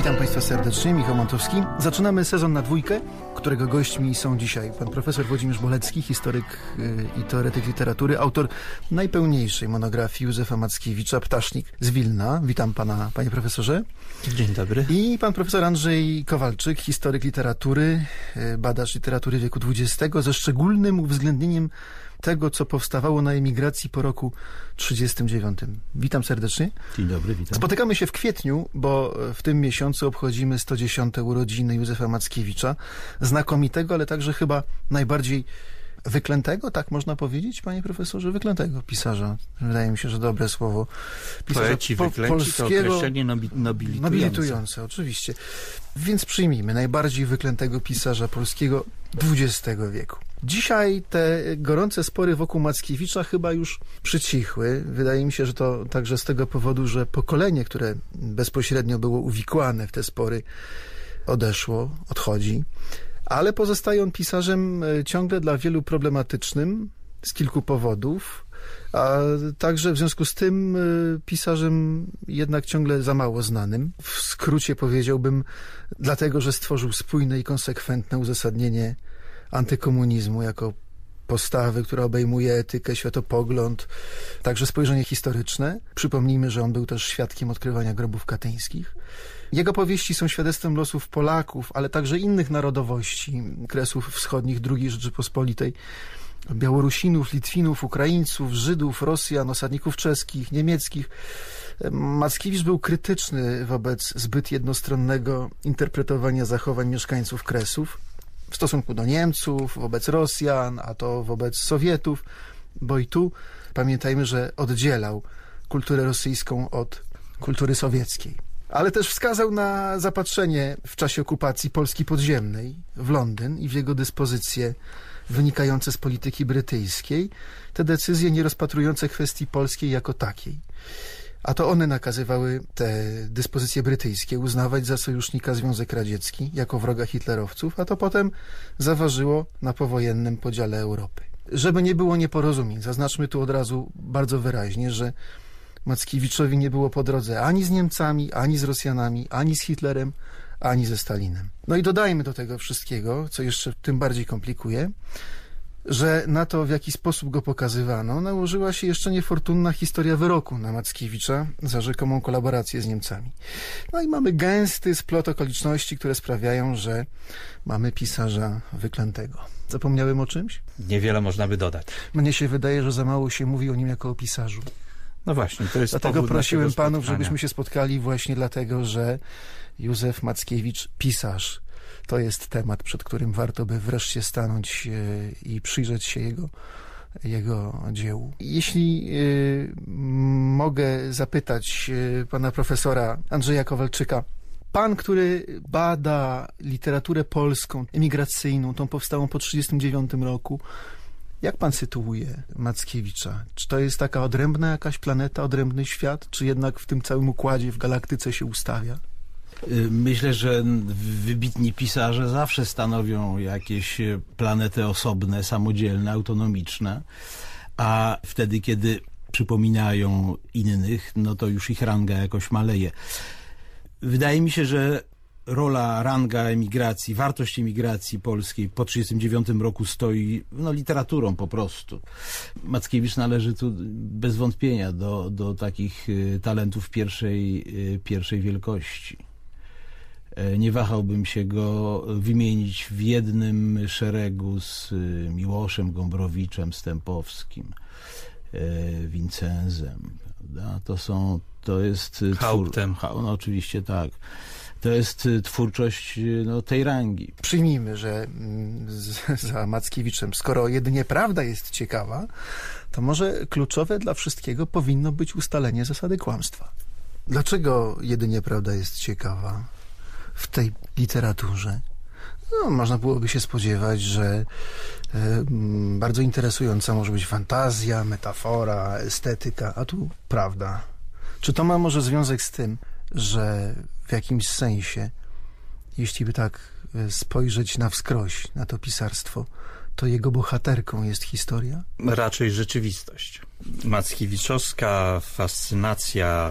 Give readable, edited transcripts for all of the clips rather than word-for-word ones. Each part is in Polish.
Witam Państwa serdecznie, Michał Montowski. Zaczynamy sezon na dwójkę, którego gośćmi są dzisiaj pan profesor Włodzimierz Bolecki, historyk i teoretyk literatury, autor najpełniejszej monografii Józefa Mackiewicza, Ptasznik z Wilna. Witam pana, panie profesorze. Dzień dobry. I pan profesor Andrzej Kowalczyk, historyk literatury, badacz literatury wieku XX, ze szczególnym uwzględnieniem tego, co powstawało na emigracji po roku 1939. Witam serdecznie. Dzień dobry, witam. Spotykamy się w kwietniu, bo w tym miesiącu obchodzimy 110. urodziny Józefa Mackiewicza, znakomitego, ale także chyba najbardziej wyklętego, tak można powiedzieć, panie profesorze? Wyklętego pisarza. Wydaje mi się, że dobre słowo. Pisarza Poeci wyklęci to określenie nobilitujące, oczywiście. Więc przyjmijmy najbardziej wyklętego pisarza polskiego XX wieku. Dzisiaj te gorące spory wokół Mackiewicza chyba już przycichły. Wydaje mi się, że to także z tego powodu, że pokolenie, które bezpośrednio było uwikłane w te spory, odchodzi. Ale pozostaje on pisarzem ciągle dla wielu problematycznym z kilku powodów, a także w związku z tym pisarzem jednak ciągle za mało znanym. W skrócie powiedziałbym, dlatego, że stworzył spójne i konsekwentne uzasadnienie antykomunizmu jako postawy, która obejmuje etykę, światopogląd, także spojrzenie historyczne. Przypomnijmy, że on był też świadkiem odkrywania grobów katyńskich. Jego powieści są świadectwem losów Polaków, ale także innych narodowości, Kresów Wschodnich II Rzeczypospolitej, Białorusinów, Litwinów, Ukraińców, Żydów, Rosjan, osadników czeskich, niemieckich. Mackiewicz był krytyczny wobec zbyt jednostronnego interpretowania zachowań mieszkańców Kresów w stosunku do Niemców, wobec Rosjan, a to wobec Sowietów, bo i tu pamiętajmy, że oddzielał kulturę rosyjską od kultury sowieckiej. Ale też wskazał na zapatrzenie w czasie okupacji Polski podziemnej w Londyn i w jego dyspozycje wynikające z polityki brytyjskiej, te decyzje nie rozpatrujące kwestii polskiej jako takiej. A to one nakazywały te dyspozycje brytyjskie uznawać za sojusznika Związek Radziecki jako wroga hitlerowców, a to potem zaważyło na powojennym podziale Europy. Żeby nie było nieporozumień, zaznaczmy tu od razu bardzo wyraźnie, że Mackiewiczowi nie było po drodze ani z Niemcami, ani z Rosjanami, ani z Hitlerem, ani ze Stalinem. No i dodajmy do tego wszystkiego, co jeszcze tym bardziej komplikuje, że na to, w jaki sposób go pokazywano, nałożyła się jeszcze niefortunna historia wyroku na Mackiewicza za rzekomą kolaborację z Niemcami. No i mamy gęsty splot okoliczności, które sprawiają, że mamy pisarza wyklętego. Zapomniałem o czymś? Niewiele można by dodać. Mnie się wydaje, że za mało się mówi o nim jako o pisarzu. No właśnie, to jest dlatego prosiłem panów, żebyśmy się spotkali właśnie dlatego, że Józef Mackiewicz, pisarz, to jest temat, przed którym warto by wreszcie stanąć i przyjrzeć się jego dziełu. Jeśli mogę zapytać pana profesora Andrzeja Kowalczyka, pan, który bada literaturę polską, emigracyjną, tą powstałą po 1939 roku, jak pan sytuuje Mackiewicza? Czy to jest taka odrębna jakaś planeta, odrębny świat, czy jednak w tym całym układzie, w galaktyce się ustawia? Myślę, że wybitni pisarze zawsze stanowią jakieś planety osobne, samodzielne, autonomiczne, a wtedy, kiedy przypominają innych, no to już ich ranga jakoś maleje. Wydaje mi się, że ranga emigracji, wartość emigracji polskiej po 1939 roku stoi literaturą po prostu. Mackiewicz należy tu bez wątpienia do takich talentów pierwszej wielkości. Nie wahałbym się go wymienić w jednym szeregu z Miłoszem, Gombrowiczem, Stępowskim, Wincenzem. Prawda? To jest Hauptem. No oczywiście tak. To jest twórczość tej rangi. Przyjmijmy, że za Mackiewiczem, skoro jedynie prawda jest ciekawa, to może kluczowe dla wszystkiego powinno być ustalenie zasady kłamstwa. Dlaczego jedynie prawda jest ciekawa w tej literaturze? No, można byłoby się spodziewać, że bardzo interesująca może być fantazja, metafora, estetyka, a tu prawda. Czy to ma może związek z tym, że w jakimś sensie, jeśli by tak spojrzeć na wskroś na to pisarstwo, to jego bohaterką jest historia? Raczej rzeczywistość. Mackiewiczowska fascynacja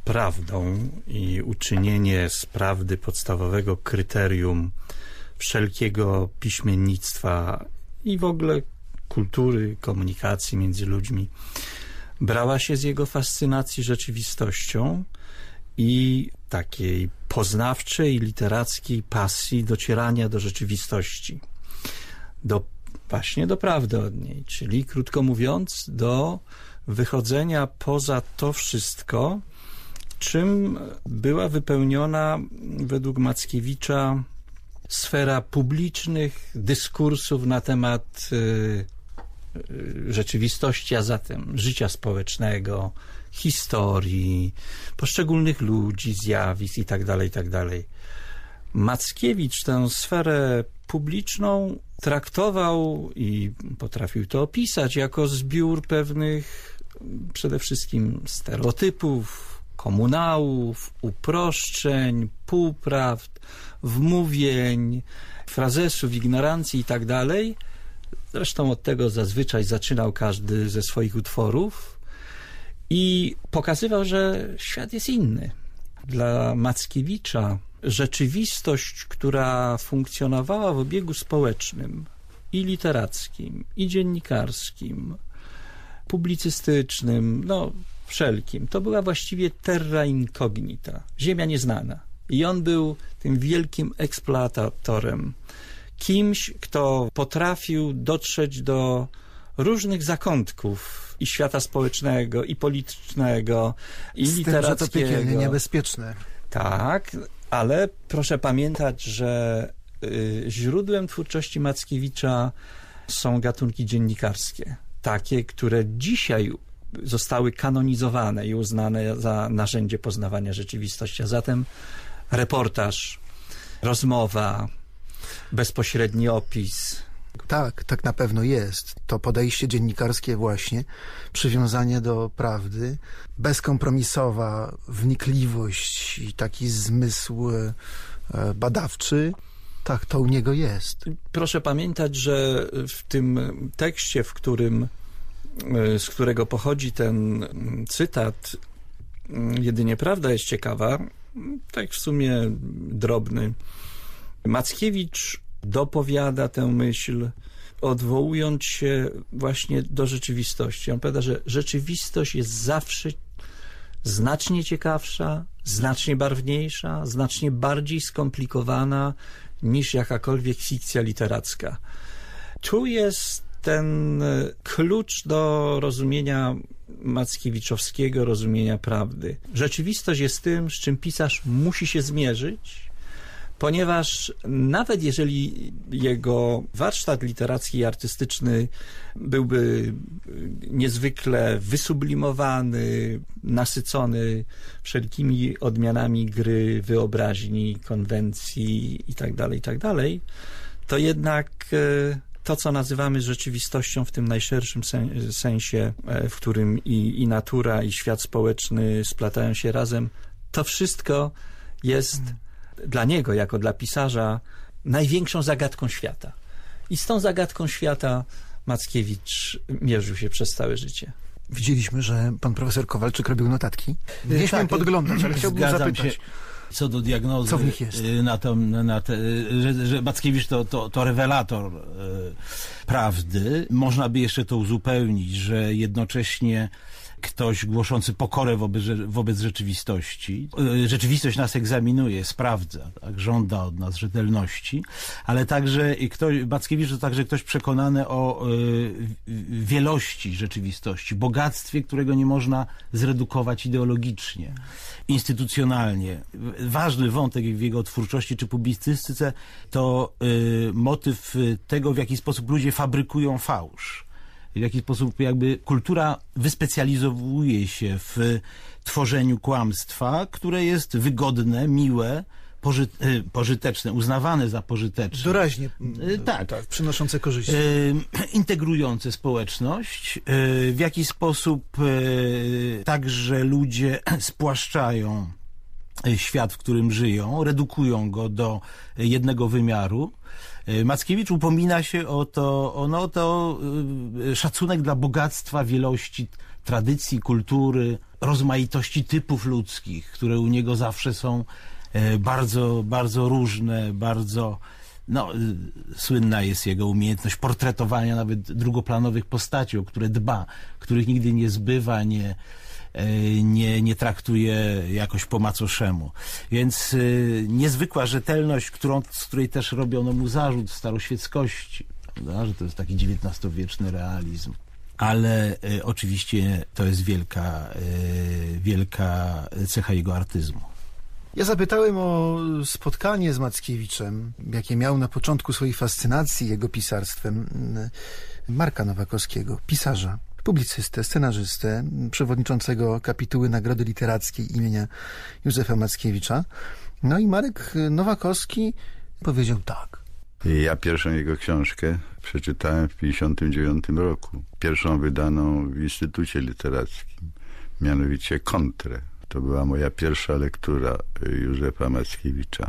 prawdą i uczynienie z prawdy podstawowego kryterium wszelkiego piśmiennictwa i w ogóle kultury, komunikacji między ludźmi, brała się z jego fascynacji rzeczywistością i takiej poznawczej, literackiej pasji docierania do rzeczywistości, właśnie do prawdy od niej, czyli krótko mówiąc do wychodzenia poza to wszystko, czym była wypełniona według Mackiewicza sfera publicznych dyskursów na temat rzeczywistości, a zatem życia społecznego, historii, poszczególnych ludzi, zjawisk itd., itd. Mackiewicz tę sferę publiczną traktował i potrafił to opisać jako zbiór pewnych przede wszystkim stereotypów, komunałów, uproszczeń, półprawd, wmówień, frazesów, ignorancji itd. Zresztą od tego zazwyczaj zaczynał każdy ze swoich utworów i pokazywał, że świat jest inny. Dla Mackiewicza rzeczywistość, która funkcjonowała w obiegu społecznym i literackim, i dziennikarskim, publicystycznym, wszelkim, to była właściwie terra incognita, ziemia nieznana. I on był tym wielkim eksploatatorem, kimś, kto potrafił dotrzeć do różnych zakątków i świata społecznego, i politycznego, i literackiego. Z tym, że to piekielnie niebezpieczne. Tak, ale proszę pamiętać, że źródłem twórczości Mackiewicza są gatunki dziennikarskie. Takie, które dzisiaj zostały kanonizowane i uznane za narzędzie poznawania rzeczywistości. A zatem reportaż, rozmowa, bezpośredni opis. Tak na pewno jest. To podejście dziennikarskie właśnie, przywiązanie do prawdy, bezkompromisowa wnikliwość i taki zmysł badawczy. Tak, to u niego jest. Proszę pamiętać, że w tym tekście, z którego pochodzi ten cytat, jedynie prawda jest ciekawa, tak w sumie drobny. Mackiewicz dopowiada tę myśl, odwołując się właśnie do rzeczywistości. On powiada, że rzeczywistość jest zawsze znacznie ciekawsza, znacznie barwniejsza, znacznie bardziej skomplikowana niż jakakolwiek fikcja literacka. Tu jest ten klucz do rozumienia mackiewiczowskiego, rozumienia prawdy. Rzeczywistość jest tym, z czym pisarz musi się zmierzyć, ponieważ nawet jeżeli jego warsztat literacki i artystyczny byłby niezwykle wysublimowany, nasycony wszelkimi odmianami gry, wyobraźni, konwencji itd., to jednak to, co nazywamy rzeczywistością w tym najszerszym sensie, w którym i natura, i świat społeczny splatają się razem, to wszystko jest dla niego, jako dla pisarza, największą zagadką świata. I z tą zagadką świata Mackiewicz mierzył się przez całe życie. Widzieliśmy, że pan profesor Kowalczyk robił notatki. Nie śmiem podglądać, ale chciałbym zapytać. Co do diagnozy, co w nich jest? Że Mackiewicz to rewelator prawdy. Można by jeszcze to uzupełnić, że jednocześnie ktoś głoszący pokorę wobec rzeczywistości. Rzeczywistość nas egzaminuje, sprawdza, tak, żąda od nas rzetelności, ale także Mackiewicz to także ktoś przekonany o wielości rzeczywistości, bogactwie, którego nie można zredukować ideologicznie, instytucjonalnie. Ważny wątek w jego twórczości czy publicystyce to motyw tego, w jaki sposób ludzie fabrykują fałsz. W jaki sposób jakby kultura wyspecjalizowuje się w tworzeniu kłamstwa, które jest wygodne, miłe, pożyteczne, uznawane za pożyteczne. Doraźnie, tak, przynoszące korzyści. Integrujące społeczność, w jaki sposób także ludzie spłaszczają świat, w którym żyją, redukują go do jednego wymiaru. Mackiewicz upomina się o to szacunek dla bogactwa, wielości tradycji, kultury, rozmaitości typów ludzkich, które u niego zawsze są bardzo, bardzo różne, bardzo... No, słynna jest jego umiejętność portretowania nawet drugoplanowych postaci, o które dba, których nigdy nie zbywa, nie traktuje jakoś po macoszemu. Więc niezwykła rzetelność, z której też robiono mu zarzut staroświeckości, prawda? Że to jest taki XIX-wieczny realizm. Ale oczywiście to jest wielka cecha jego artyzmu. Ja zapytałem o spotkanie z Mackiewiczem, jakie miał na początku swojej fascynacji jego pisarstwem, Marka Nowakowskiego, pisarza, publicystę, scenarzystę, przewodniczącego kapituły Nagrody Literackiej imienia Józefa Mackiewicza. No i Marek Nowakowski powiedział tak. Ja pierwszą jego książkę przeczytałem w 1959 roku. Pierwszą wydaną w Instytucie Literackim, mianowicie Kontrę. To była moja pierwsza lektura Józefa Mackiewicza.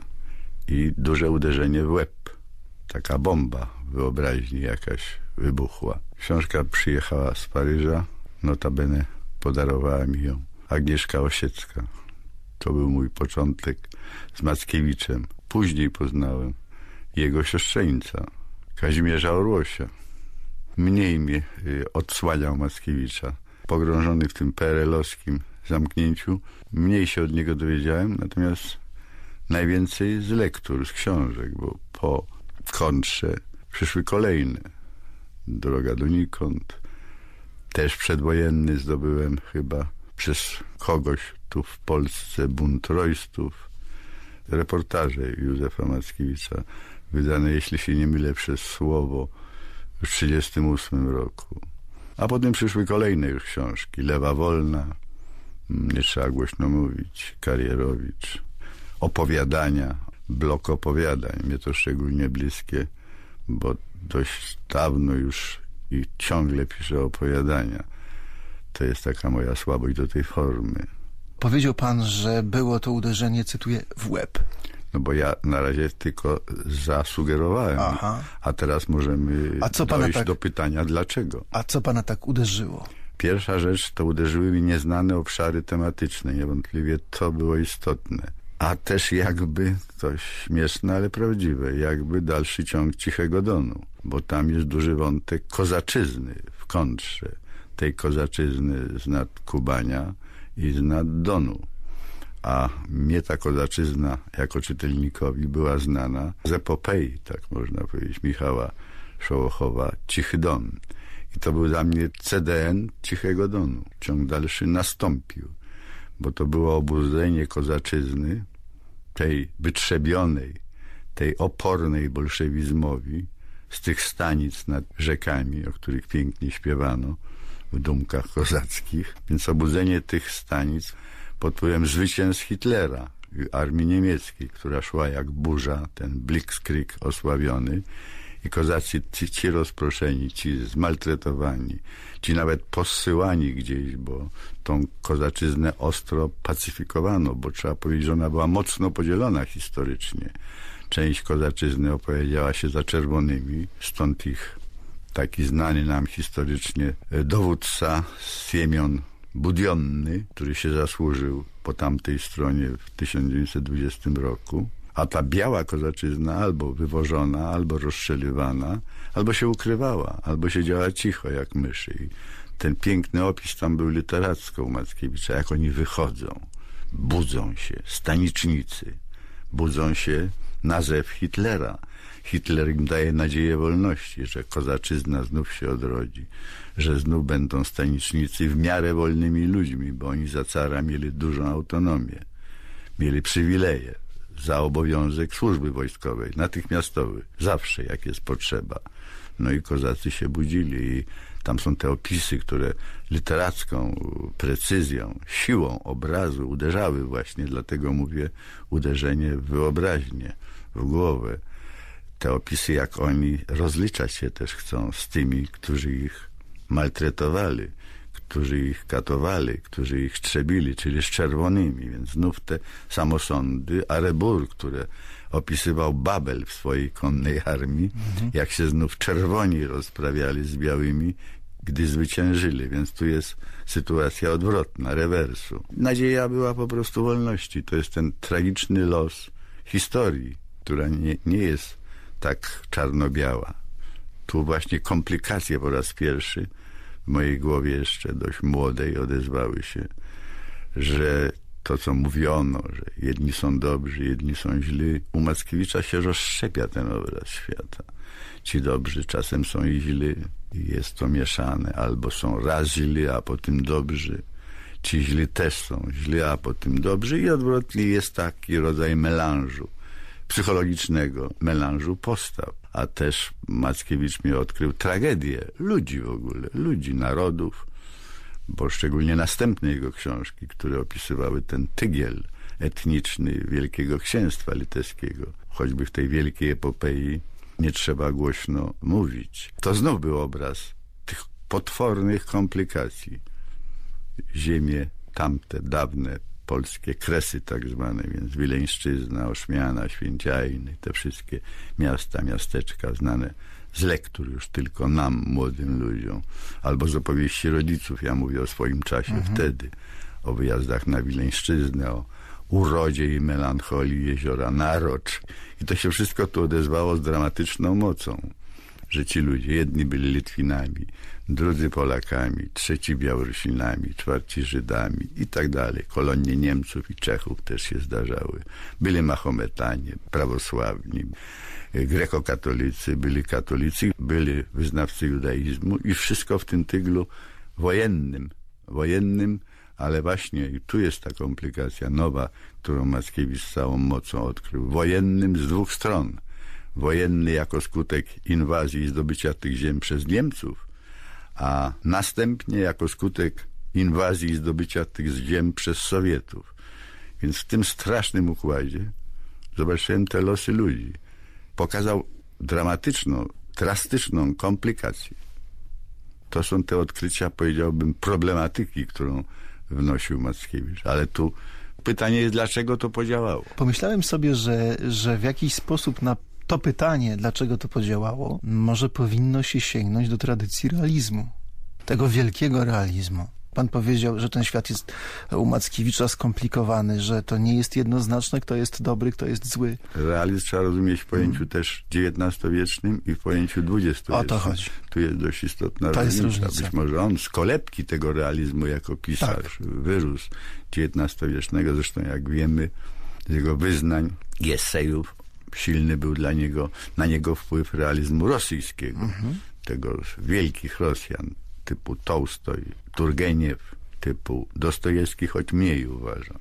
I duże uderzenie w łeb. Taka bomba wyobraźni jakaś wybuchła. Książka przyjechała z Paryża. Notabene podarowała mi ją Agnieszka Osiecka. To był mój początek z Mackiewiczem. Później poznałem jego siostrzeńca, Kazimierza Orłosia. Mniej mnie odsłaniał Mackiewicza. Pogrążony w tym PRL-owskim zamknięciu, mniej się od niego dowiedziałem, natomiast najwięcej z lektur, z książek, bo po Kontrze przyszły kolejne. Droga donikąd. Też przedwojenny zdobyłem chyba przez kogoś tu w Polsce, Bunt Roystów. Reportaże Józefa Mackiewicza, wydane, jeśli się nie mylę, przez Słowo w 1938 roku. A potem przyszły kolejne już książki. Lewa Wolna, nie trzeba głośno mówić, Karierowicz, opowiadania, blok opowiadań. Mnie to szczególnie bliskie, bo dość dawno już i ciągle piszę opowiadania. To jest taka moja słabość do tej formy. Powiedział pan, że było to uderzenie, cytuję, w łeb. No bo ja na razie tylko zasugerowałem. Aha. A teraz możemy dojść do pytania, dlaczego. A co pana tak uderzyło? Pierwsza rzecz, to uderzyły mi nieznane obszary tematyczne. Niewątpliwie to było istotne. A też jakby, to śmieszne, ale prawdziwe, jakby dalszy ciąg Cichego Donu. Bo tam jest duży wątek kozaczyzny w Kontrze. Tej kozaczyzny z nad Kubania i z nad Donu. A mnie ta kozaczyzna jako czytelnikowi była znana z epopei, tak można powiedzieć, Michała Szołochowa, Cichy Don. I to był dla mnie CDN Cichego Donu. Ciąg dalszy nastąpił, bo to było obudzenie kozaczyzny, tej wytrzebionej, tej opornej bolszewizmowi, z tych stanic nad rzekami, o których pięknie śpiewano w dumkach kozackich. Więc obudzenie tych stanic pod wpływem zwycięstw Hitlera i armii niemieckiej, która szła jak burza, ten Blitzkrieg osławiony, i kozacy ci rozproszeni, ci zmaltretowani, ci nawet posyłani gdzieś, bo tą kozaczyznę ostro pacyfikowano, bo trzeba powiedzieć, że ona była mocno podzielona historycznie. Część kozaczyzny opowiedziała się za czerwonymi, stąd ich taki znany nam historycznie dowódca Siemion Budionny, który się zasłużył po tamtej stronie w 1920 roku. A ta biała kozaczyzna albo wywożona, albo rozstrzeliwana, albo się ukrywała, albo siedziała cicho jak myszy. I ten piękny opis tam był literacko u Mackiewicza, jak oni wychodzą, budzą się, stanicznicy, budzą się na zew Hitlera. Hitler im daje nadzieję wolności, że kozaczyzna znów się odrodzi, że znów będą stanicznicy w miarę wolnymi ludźmi, bo oni za cara mieli dużą autonomię, mieli przywileje za obowiązek służby wojskowej, natychmiastowy, zawsze jak jest potrzeba. No i kozacy się budzili i tam są te opisy, które literacką precyzją, siłą obrazu uderzały właśnie, dlatego mówię uderzenie w wyobraźnię, w głowę. Te opisy, jak oni rozliczać się też chcą z tymi, którzy ich maltretowali, którzy ich katowali, którzy ich trzebili, czyli z czerwonymi. Więc znów te samosądy, Arebur, które opisywał Babel w swojej konnej armii, jak się znów czerwoni rozprawiali z białymi, gdy zwyciężyli, więc tu jest sytuacja odwrotna, rewersu. Nadzieja była po prostu wolności. To jest ten tragiczny los historii, która nie jest tak czarno-biała. Tu właśnie komplikacje po raz pierwszy w mojej głowie jeszcze dość młodej odezwały się, że to, co mówiono, że jedni są dobrzy, jedni są źli, u Mackiewicza się rozszczepia ten obraz świata. Ci dobrzy czasem są i źli i jest to mieszane, albo są raz źli, a potem dobrzy. Ci źli też są źli, a potem dobrzy i odwrotnie jest taki rodzaj melanżu, psychologicznego melanżu postaw. A też Mackiewicz mi odkrył tragedię ludzi w ogóle, ludzi, narodów, bo szczególnie następne jego książki, które opisywały ten tygiel etniczny Wielkiego Księstwa Litewskiego, choćby w tej wielkiej epopei nie trzeba głośno mówić. To znów był obraz tych potwornych komplikacji. Ziemie tamte, dawne, polskie kresy tak zwane, więc Wileńszczyzna, Ośmiana, Święciajny, te wszystkie miasta, miasteczka znane z lektur już tylko nam, młodym ludziom, albo z opowieści rodziców. Ja mówię o swoim czasie wtedy, o wyjazdach na Wileńszczyznę, o urodzie i melancholii jeziora Narocz. I to się wszystko tu odezwało z dramatyczną mocą, że ci ludzie, jedni byli Litwinami, drudzy Polakami, trzeci Białorusinami, czwarci Żydami i tak dalej. Kolonie Niemców i Czechów też się zdarzały. Byli Mahometanie, prawosławni, grekokatolicy, byli katolicy, byli wyznawcy judaizmu i wszystko w tym tyglu wojennym, ale właśnie i tu jest ta komplikacja nowa, którą Mackiewicz z całą mocą odkrył. Wojennym z dwóch stron. Wojenny jako skutek inwazji i zdobycia tych ziem przez Niemców, a następnie jako skutek inwazji i zdobycia tych ziem przez Sowietów. Więc w tym strasznym układzie zobaczyłem te losy ludzi. Pokazał dramatyczną, drastyczną komplikację. To są te odkrycia, powiedziałbym, problematyki, którą wnosił Mackiewicz. Ale tu pytanie jest, dlaczego to podziałało. Pomyślałem sobie, że w jakiś sposób na to pytanie, dlaczego to podziałało, może powinno się sięgnąć do tradycji realizmu. Tego wielkiego realizmu. Pan powiedział, że ten świat jest u Mackiewicza skomplikowany, że to nie jest jednoznaczne, kto jest dobry, kto jest zły. Realizm trzeba rozumieć w pojęciu też XIX-wiecznym i w pojęciu XX-wiecznym. O to chodzi. Tu jest dość istotna różnica. Być może on z kolebki tego realizmu jako pisarz wyrósł XIX-wiecznego, zresztą jak wiemy z jego wyznań i esejów, silny był na niego wpływ realizmu rosyjskiego, tego wielkich Rosjan, typu Tołstoj, Turgeniew, typu Dostojewski, choć mniej uważam,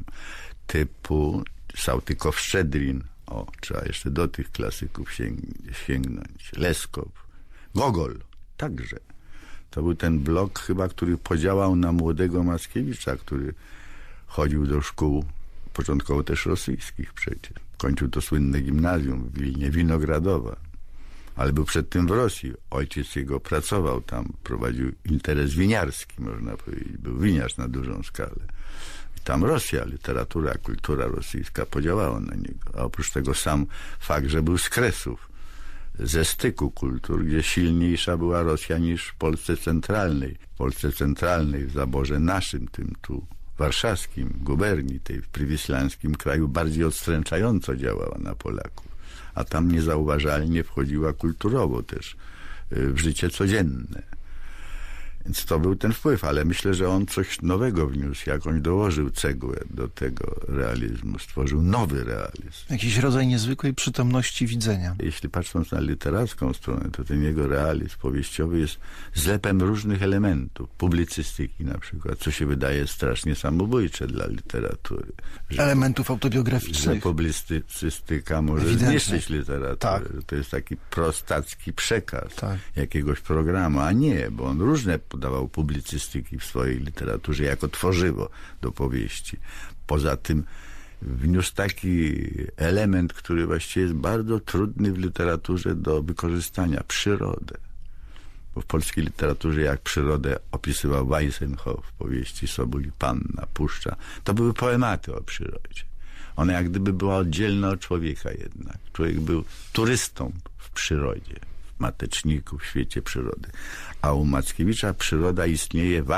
typu Sałtykow-Szczedrin, trzeba jeszcze do tych klasyków sięgnąć, Leskow, Gogol, także. To był ten blok chyba, który podziałał na młodego Mackiewicza, który chodził do szkół, początkowo też rosyjskich przecież. Kończył to słynne gimnazjum w Wilnie, Winogradowa, ale był przed tym w Rosji. Ojciec jego pracował tam, prowadził interes winiarski, można powiedzieć. Był winiarz na dużą skalę. I tam Rosja, literatura, kultura rosyjska podziałała na niego. A oprócz tego sam fakt, że był z Kresów, ze styku kultur, gdzie silniejsza była Rosja niż w Polsce Centralnej. W Polsce Centralnej, w zaborze naszym, tym tu warszawskim, guberni, tej w prywislańskim kraju bardziej odstręczająco działała na Polaków. A tam niezauważalnie wchodziła kulturowo też w życie codzienne. Więc to był ten wpływ, ale myślę, że on coś nowego wniósł, jakąś dołożył cegłę do tego realizmu, stworzył nowy realizm. Jakiś rodzaj niezwykłej przytomności widzenia. Jeśli patrząc na literacką stronę, to ten jego realizm powieściowy jest zlepem różnych elementów. Publicystyki na przykład, co się wydaje strasznie samobójcze dla literatury. Elementów autobiograficznych. Że publicystyka może zniszczyć literaturę. Tak. To jest taki prostacki przekaz jakiegoś programu, a nie, bo on różne podawał publicystyki w swojej literaturze jako tworzywo do powieści. Poza tym wniósł taki element, który właściwie jest bardzo trudny w literaturze do wykorzystania, przyrodę. Bo w polskiej literaturze jak przyrodę opisywał Weissenhoff w powieści Sobół i Panna, Puszcza, to były poematy o przyrodzie. Ona jak gdyby była oddzielna od człowieka jednak. Człowiek był turystą w przyrodzie, w mateczników, w świecie przyrody. A u Mackiewicza przyroda istnieje w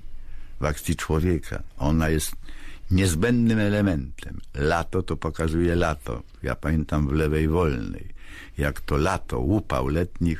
akcji człowieka. Ona jest niezbędnym elementem. Lato to pokazuje lato. Ja pamiętam w Lewej Wolnej, jak to lato, upał letni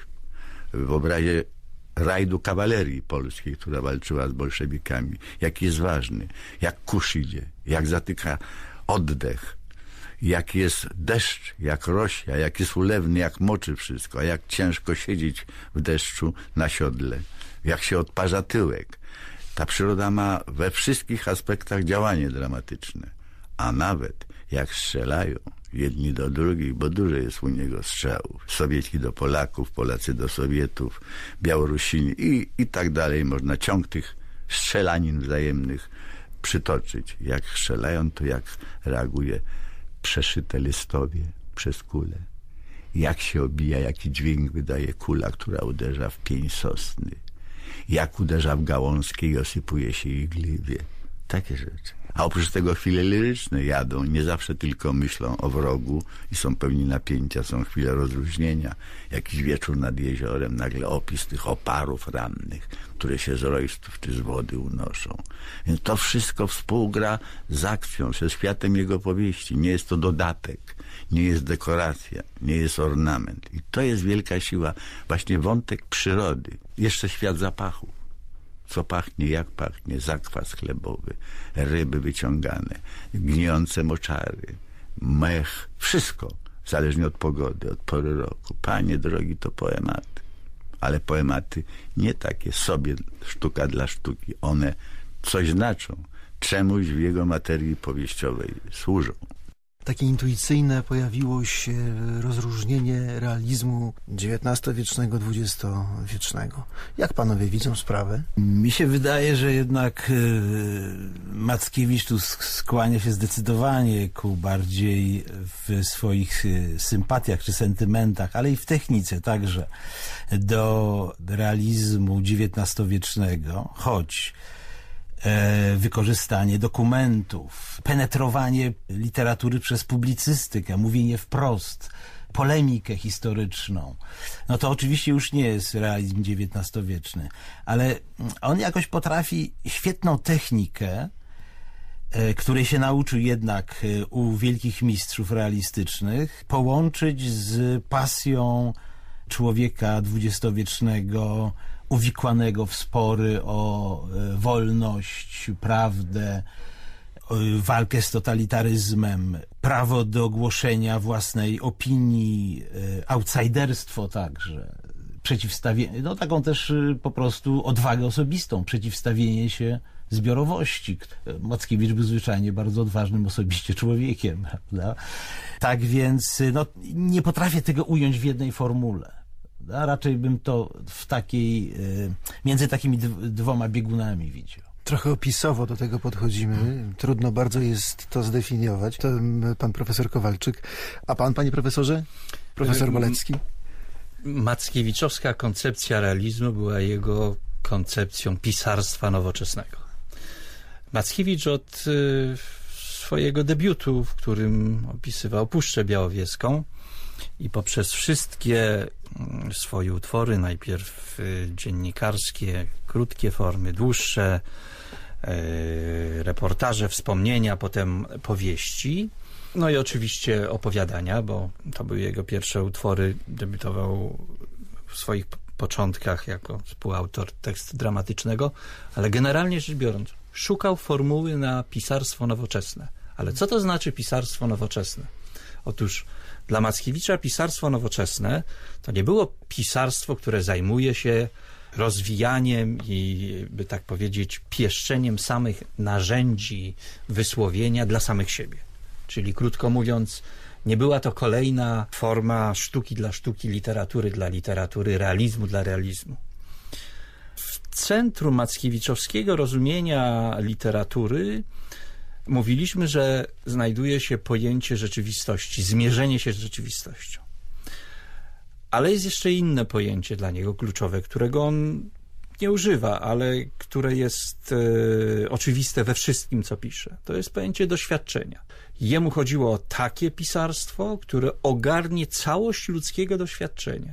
w obrazie rajdu kawalerii polskiej, która walczyła z bolszewikami. Jak jest ważny, jak kurz idzie, jak zatyka oddech, jak jest deszcz, jak rosia, jak jest ulewny, jak moczy wszystko, a jak ciężko siedzieć w deszczu na siodle, jak się odparza tyłek. Ta przyroda ma we wszystkich aspektach działanie dramatyczne, a nawet jak strzelają jedni do drugich, bo dużo jest u niego strzałów. Sowieci do Polaków, Polacy do Sowietów, Białorusini i tak dalej. Można ciąg tych strzelanin wzajemnych przytoczyć. Jak strzelają, to jak reaguje przeszyte listowie przez kulę. Jak się obija, jaki dźwięk wydaje kula, która uderza w pień sosny. Jak uderza w gałązkę i osypuje się igliwie. Takie rzeczy. A oprócz tego chwile liryczne jadą. Nie zawsze tylko myślą o wrogu i są pełni napięcia. Są chwile rozluźnienia. Jakiś wieczór nad jeziorem, nagle opis tych oparów rannych, które się z rojstów czy z wody unoszą. Więc to wszystko współgra z akcją, ze światem jego powieści. Nie jest to dodatek, nie jest dekoracja, nie jest ornament. I to jest wielka siła. Właśnie wątek przyrody. Jeszcze świat zapachów. Co pachnie, jak pachnie, zakwas chlebowy, ryby wyciągane, gnijące moczary, mech, wszystko, zależnie od pogody, od pory roku. Panie drogi, to poematy. Ale poematy nie takie sobie sztuka dla sztuki. One coś znaczą, czemuś w jego materii powieściowej służą. Takie intuicyjne pojawiło się rozróżnienie realizmu XIX-wiecznego, XX-wiecznego. Jak panowie widzą sprawę? Mi się wydaje, że jednak Mackiewicz tu skłania się zdecydowanie ku bardziej w swoich sympatiach czy sentymentach, ale i w technice także do realizmu XIX-wiecznego, choć wykorzystanie dokumentów, penetrowanie literatury przez publicystykę, mówienie wprost, polemikę historyczną. No to oczywiście już nie jest realizm XIX-wieczny, ale on jakoś potrafi świetną technikę, której się nauczył jednak u wielkich mistrzów realistycznych, połączyć z pasją człowieka dwudziestowiecznego, uwikłanego w spory o wolność, prawdę, walkę z totalitaryzmem, prawo do głoszenia własnej opinii, outsiderstwo także, przeciwstawienie, no taką też po prostu odwagę osobistą, przeciwstawienie się zbiorowości. Mackiewicz był zwyczajnie bardzo odważnym osobiście człowiekiem, prawda? Tak więc no, nie potrafię tego ująć w jednej formule. A raczej bym to w takiej, między takimi dwoma biegunami widział. Trochę opisowo do tego podchodzimy. Trudno bardzo jest to zdefiniować. To pan profesor Kowalczyk. A pan, panie profesorze? Profesor Bolecki? Mackiewiczowska koncepcja realizmu była jego koncepcją pisarstwa nowoczesnego. Mackiewicz od swojego debiutu, w którym opisywał Puszczę Białowieską, i poprzez wszystkie swoje utwory, najpierw dziennikarskie, krótkie formy, dłuższe, reportaże, wspomnienia, potem powieści, no i oczywiście opowiadania, bo to były jego pierwsze utwory. Debiutował w swoich początkach jako współautor tekstu dramatycznego, ale generalnie rzecz biorąc szukał formuły na pisarstwo nowoczesne. Ale co to znaczy pisarstwo nowoczesne? Otóż dla Mackiewicza pisarstwo nowoczesne to nie było pisarstwo, które zajmuje się rozwijaniem i, by tak powiedzieć, pieszczeniem samych narzędzi wysłowienia dla samych siebie. Czyli krótko mówiąc, nie była to kolejna forma sztuki dla sztuki, literatury dla literatury, realizmu dla realizmu. W centrum mackiewiczowskiego rozumienia literatury mówiliśmy, że znajduje się pojęcie rzeczywistości, zmierzenie się z rzeczywistością. Ale jest jeszcze inne pojęcie dla niego kluczowe, którego on nie używa, ale które jest oczywiste we wszystkim, co pisze. To jest pojęcie doświadczenia. Jemu chodziło o takie pisarstwo, które ogarnie całość ludzkiego doświadczenia.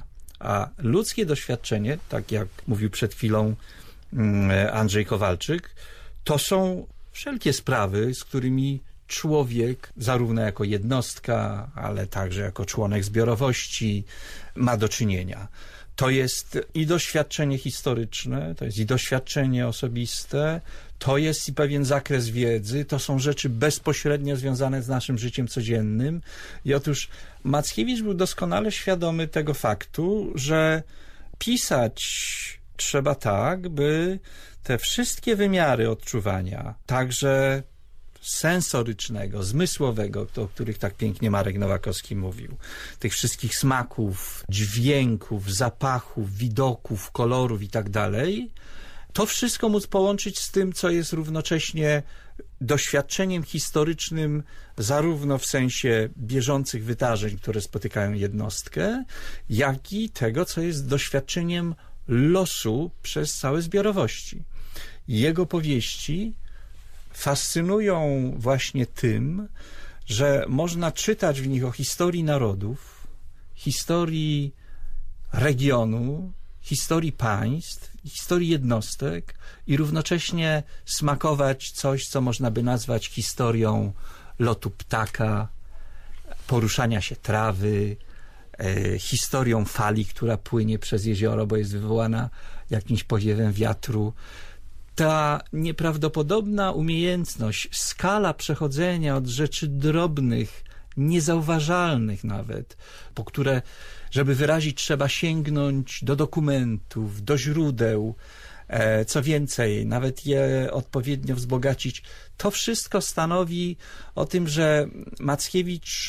A ludzkie doświadczenie, tak jak mówił przed chwilą Andrzej Kowalczyk, to są wszelkie sprawy, z którymi człowiek, zarówno jako jednostka, ale także jako członek zbiorowości, ma do czynienia. To jest i doświadczenie historyczne, to jest i doświadczenie osobiste, to jest i pewien zakres wiedzy, to są rzeczy bezpośrednio związane z naszym życiem codziennym. I otóż Mackiewicz był doskonale świadomy tego faktu, że pisać trzeba tak, by te wszystkie wymiary odczuwania, także sensorycznego, zmysłowego, o których tak pięknie Marek Nowakowski mówił, tych wszystkich smaków, dźwięków, zapachów, widoków, kolorów i tak dalej, to wszystko móc połączyć z tym, co jest równocześnie doświadczeniem historycznym, zarówno w sensie bieżących wydarzeń, które spotykają jednostkę, jak i tego, co jest doświadczeniem losu przez całe zbiorowości. Jego powieści fascynują właśnie tym, że można czytać w nich o historii narodów, historii regionu, historii państw, historii jednostek i równocześnie smakować coś, co można by nazwać historią lotu ptaka, poruszania się trawy, historią fali, która płynie przez jezioro, bo jest wywołana jakimś powiewem wiatru. Ta nieprawdopodobna umiejętność, skala przechodzenia od rzeczy drobnych, niezauważalnych nawet, po które, żeby wyrazić, trzeba sięgnąć do dokumentów, do źródeł, co więcej, nawet je odpowiednio wzbogacić. To wszystko stanowi o tym, że Mackiewicz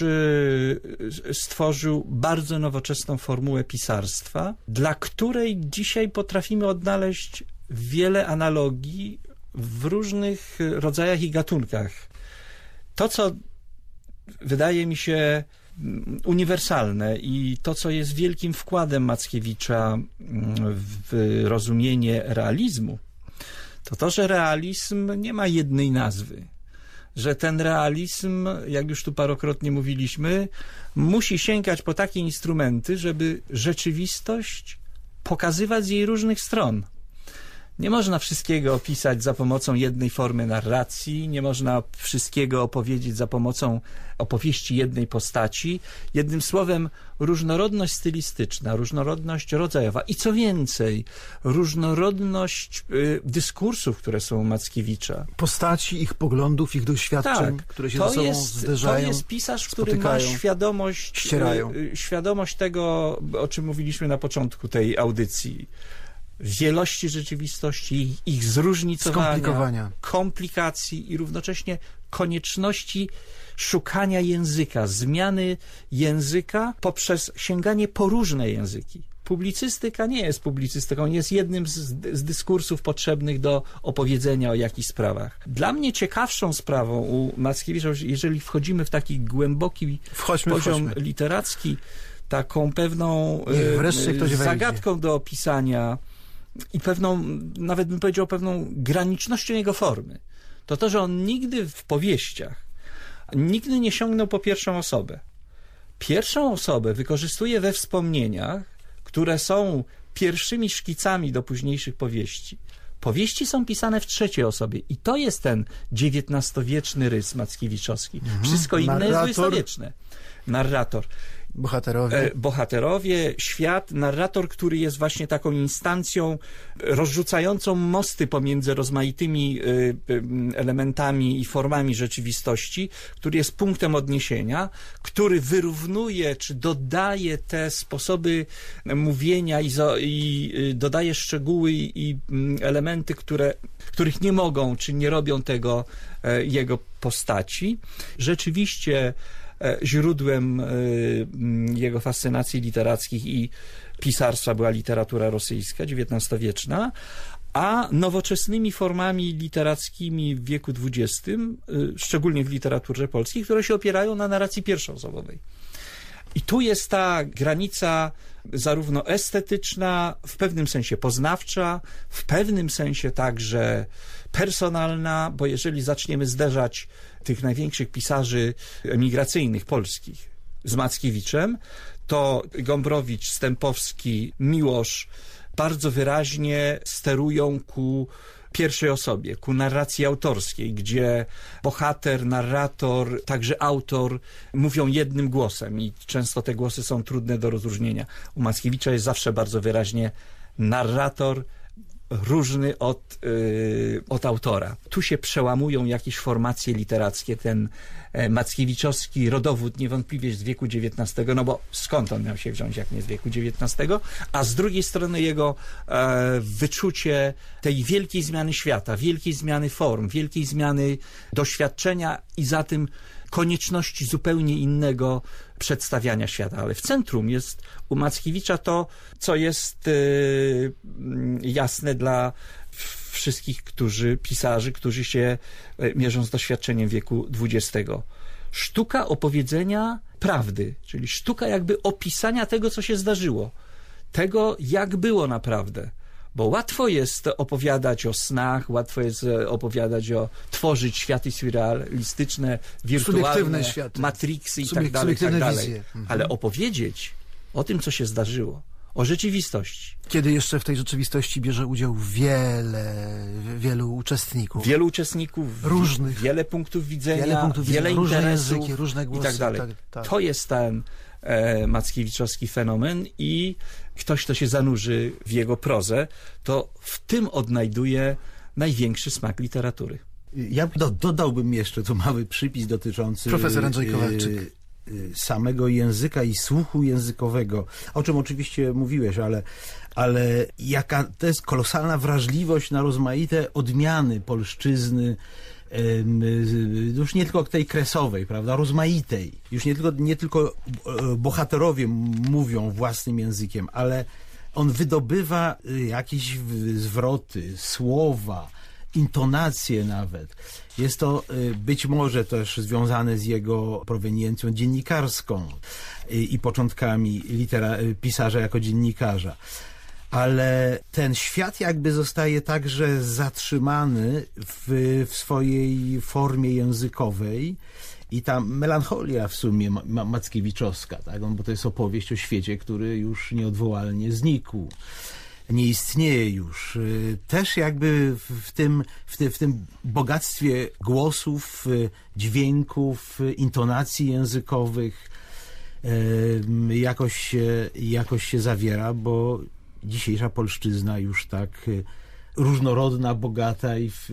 stworzył bardzo nowoczesną formułę pisarstwa, dla której dzisiaj potrafimy odnaleźć wiele analogii w różnych rodzajach i gatunkach. To, co wydaje mi się uniwersalne i to, co jest wielkim wkładem Mackiewicza w rozumienie realizmu, to to, że realizm nie ma jednej nazwy. Że ten realizm, jak już tu parokrotnie mówiliśmy, musi sięgać po takie instrumenty, żeby rzeczywistość pokazywać z jej różnych stron. Nie można wszystkiego opisać za pomocą jednej formy narracji, nie można wszystkiego opowiedzieć za pomocą opowieści jednej postaci. Jednym słowem, różnorodność stylistyczna, różnorodność rodzajowa i co więcej, różnorodność dyskursów, które są u Mackiewicza. Postaci, ich poglądów, ich doświadczeń, które się ze sobą zderzają. To jest pisarz, który ma świadomość tego, o czym mówiliśmy na początku tej audycji. Wielości rzeczywistości, ich zróżnicowania, komplikacji i równocześnie konieczności szukania języka, zmiany języka poprzez sięganie po różne języki. Publicystyka nie jest publicystyką, jest jednym z dyskursów potrzebnych do opowiedzenia o jakichś sprawach. Dla mnie ciekawszą sprawą u Mackiewicza, jeżeli wchodzimy w taki głęboki poziom literacki, taką pewną zagadką do opisania i pewną, nawet bym powiedział, pewną granicznością jego formy, to, że on nigdy w powieściach nigdy nie sięgnął po pierwszą osobę. Pierwszą osobę wykorzystuje we wspomnieniach, które są pierwszymi szkicami do późniejszych powieści. Powieści są pisane w trzeciej osobie i to jest ten XIX-wieczny rys mackiewiczowski. Wszystko inne jest XX-wieczne. Narrator. Bohaterowie, świat, narrator, który jest właśnie taką instancją rozrzucającą mosty pomiędzy rozmaitymi elementami i formami rzeczywistości, który jest punktem odniesienia, który wyrównuje czy dodaje te sposoby mówienia i dodaje szczegóły i elementy, których nie mogą czy nie robią tego jego postaci. Rzeczywiście źródłem jego fascynacji literackich i pisarstwa była literatura rosyjska, XIX-wieczna, a nowoczesnymi formami literackimi w wieku XX, szczególnie w literaturze polskiej, które się opierają na narracji pierwszoosobowej. I tu jest ta granica zarówno estetyczna, w pewnym sensie poznawcza, w pewnym sensie także personalna, bo jeżeli zaczniemy zderzać tych największych pisarzy emigracyjnych polskich z Mackiewiczem, to Gombrowicz, Stępowski, Miłosz bardzo wyraźnie sterują ku pierwszej osobie, ku narracji autorskiej, gdzie bohater, narrator, także autor mówią jednym głosem i często te głosy są trudne do rozróżnienia. U Mackiewicza jest zawsze bardzo wyraźnie narrator, różny od autora. Tu się przełamują jakieś formacje literackie. Ten mackiewiczowski rodowód niewątpliwie z wieku XIX, no bo skąd on miał się wziąć, jak nie z wieku XIX, a z drugiej strony jego wyczucie tej wielkiej zmiany świata, wielkiej zmiany form, wielkiej zmiany doświadczenia i za tym konieczności zupełnie innego przedstawiania świata. Ale w centrum jest u Mackiewicza to, co jest jasne dla wszystkich pisarzy, którzy się mierzą z doświadczeniem wieku XX. Sztuka opowiedzenia prawdy, czyli sztuka jakby opisania tego, co się zdarzyło, tego, jak było naprawdę. Bo łatwo jest opowiadać o snach, łatwo jest tworzyć światy surrealistyczne, wirtualne, matrixy i tak dalej, ale opowiedzieć o tym, co się zdarzyło, o rzeczywistości. Kiedy jeszcze w tej rzeczywistości bierze udział wielu uczestników. Wielu uczestników, różnych, wiele punktów widzenia, wiele interesów, różne języki, różne głosy, i tak dalej. Tak. To jest ten mackiewiczowski fenomen i ktoś, kto się zanurzy w jego prozę, to w tym odnajduje największy smak literatury. Ja dodałbym jeszcze tu mały przypis dotyczący profesor Andrzej Kowalczyk. Samego języka i słuchu językowego, o czym oczywiście mówiłeś, ale jaka to jest kolosalna wrażliwość na rozmaite odmiany polszczyzny, już nie tylko tej kresowej, prawda, rozmaitej. Już nie tylko bohaterowie mówią własnym językiem, ale on wydobywa jakieś zwroty, słowa, intonacje nawet. Jest to być może też związane z jego proweniencją dziennikarską i początkami pisarza jako dziennikarza. Ale ten świat jakby zostaje także zatrzymany w swojej formie językowej i ta melancholia w sumie mackiewiczowska, tak? Bo to jest opowieść o świecie, który już nieodwołalnie znikł. Nie istnieje już. Też jakby w tym bogactwie głosów, dźwięków, intonacji językowych jakoś się zawiera, bo dzisiejsza polszczyzna już tak różnorodna, bogata